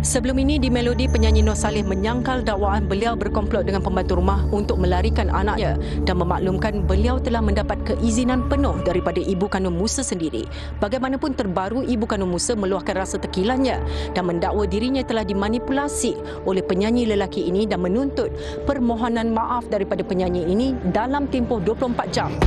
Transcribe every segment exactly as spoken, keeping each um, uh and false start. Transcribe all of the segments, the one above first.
Sebelum ini di Melodi, penyanyi Noh Saleh menyangkal dakwaan beliau berkomplot dengan pembantu rumah untuk melarikan anaknya dan memaklumkan beliau telah mendapat keizinan penuh daripada ibu kandung Musa sendiri. Bagaimanapun terbaru, ibu kandung Musa meluahkan rasa tekilannya dan mendakwa dirinya telah dimanipulasi oleh penyanyi lelaki ini dan menuntut permohonan maaf daripada penyanyi ini dalam tempoh dua puluh empat jam.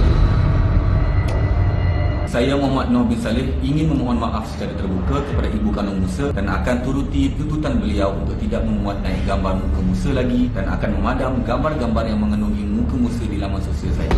Saya Muhammad Noh bin Saleh ingin memohon maaf secara terbuka kepada ibu kandung Musa dan akan turuti tuntutan beliau untuk tidak memuat naik gambar muka Musa lagi dan akan memadam gambar-gambar yang mengandungi muka Musa di laman sosial saya.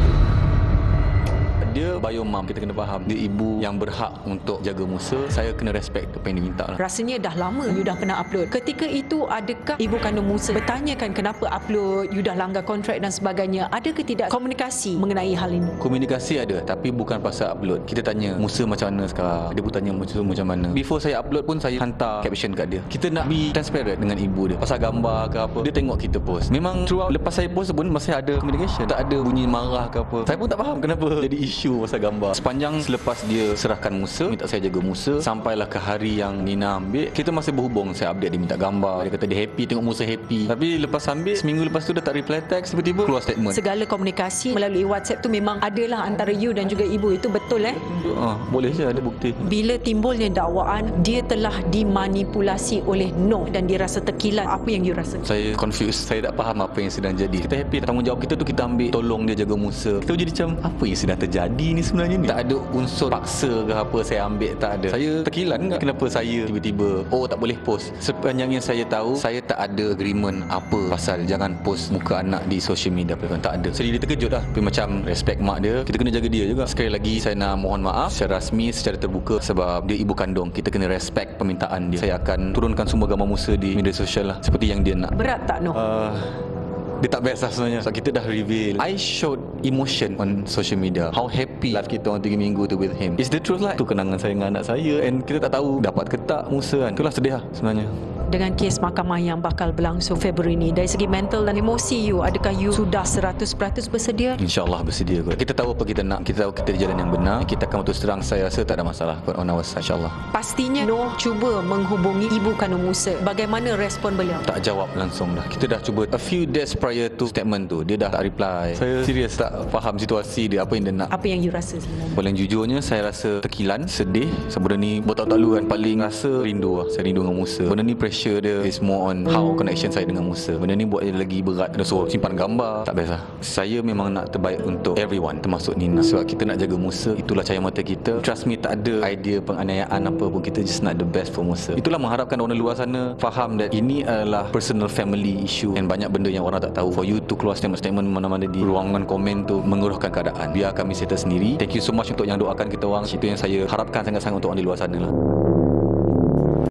Dia bio mom, kita kena faham dia ibu yang berhak untuk jaga Musa. Saya kena respect apa yang dia minta lah. Rasanya dah lama you dah pernah upload. Ketika itu adakah ibu kandung Musa bertanyakan kenapa upload, you dah langgar kontrak dan sebagainya? Ada ke tidak komunikasi mengenai hal ini? Komunikasi ada, tapi bukan pasal upload. Kita tanya Musa macam mana sekarang, dia pun tanya Musa macam mana. Before saya upload pun saya hantar caption kat dia. Kita nak be transparent dengan ibu dia pasal gambar ke apa. Dia tengok kita post. Memang throughout lepas saya post pun masih ada communication. Tak ada bunyi marah ke apa. Saya pun tak faham kenapa jadi isu pasal gambar. Sepanjang selepas dia serahkan Musa, minta saya jaga Musa, sampailah ke hari yang Nina ambil, kita masih berhubung. Saya update, dia minta gambar, dia kata dia happy tengok Musa happy. Tapi lepas ambil, seminggu lepas tu dia tak reply text, tiba-tiba keluar statement. Segala komunikasi melalui WhatsApp tu memang adalah antara you dan juga ibu, itu betul eh? Ah, boleh je, ada bukti. Bila timbulnya dakwaan dia telah dimanipulasi oleh Noh dan dia rasa tekilan, apa yang you rasa? Saya confused, saya tak faham apa yang sedang jadi. Kita happy, tanggungjawab kita tu kita ambil, tolong dia jaga Musa. Kita jadi macam apa yang sedang terjadi ni sebenarnya ni? Tak ada unsur paksa ke apa saya ambil, tak ada. Saya tekilan tak? Kenapa saya tiba-tiba oh tak boleh post? Sepanjang yang saya tahu, saya tak ada agreement apa pasal jangan post muka anak di social media, tak ada. Jadi dia terkejut lah. Tapi macam respect mak dia, kita kena jaga dia juga. Sekali lagi saya nak mohon maaf secara rasmi, secara terbuka, sebab dia ibu kandung. Kita kena respect permintaan dia. Saya akan turunkan semua gambar Musa di media sosial lah, seperti yang dia nak. Berat tak Noh? Uh, Dia tak best lah sebenarnya. So, kita dah reveal. I showed emotion on social media. How happy life kita orang tiga minggu tu with him. It's the truth lah. Itu kenangan saya dengan anak saya. And kita tak tahu dapat ke tak Musa kan. Itulah sedih lah sebenarnya. Dengan kes mahkamah yang bakal berlangsung Februari ini, dari segi mental dan emosi you, adakah you sudah seratus peratus bersedia? InsyaAllah bersedia kot. Kita tahu apa kita nak. Kita tahu kita di jalan yang benar. Kita akan terus terang. Saya rasa tak ada masalah kot on our side, insyaAllah. Pastinya Noh cuba menghubungi ibu kandung Musa. Bagaimana respon beliau? Tak jawab langsung dah. Kita dah cuba a few days prior to statement tu, dia dah tak reply. Saya serius tak faham situasi dia, apa yang dia nak. Apa yang you rasa sebenarnya? Paling jujurnya saya rasa tekilan, sedih. Sebab ni bertahun lalu kan paling rasa rindu lah. Saya rindu dengan Musa. Benda ni pressure dia is more on how connection saya dengan Musa. Benda ni buat dia lagi berat. Kena suruh simpan gambar, tak biasa. Saya memang nak terbaik untuk everyone, termasuk Nina. Sebab kita nak jaga Musa, itulah cahaya mata kita. Trust me, tak ada idea penganiayaan apa pun. Kita just nak the best for Musa. Itulah mengharapkan orang luar sana faham that ini adalah personal family issue and banyak benda yang orang tak tahu. For you to keluar statement-statement mana-mana di ruangan komen tu mengeruhkan keadaan. Biar kami settle sendiri. Thank you so much untuk yang doakan kita orang. Itu yang saya harapkan sangat-sangat untuk orang di luar sana lah.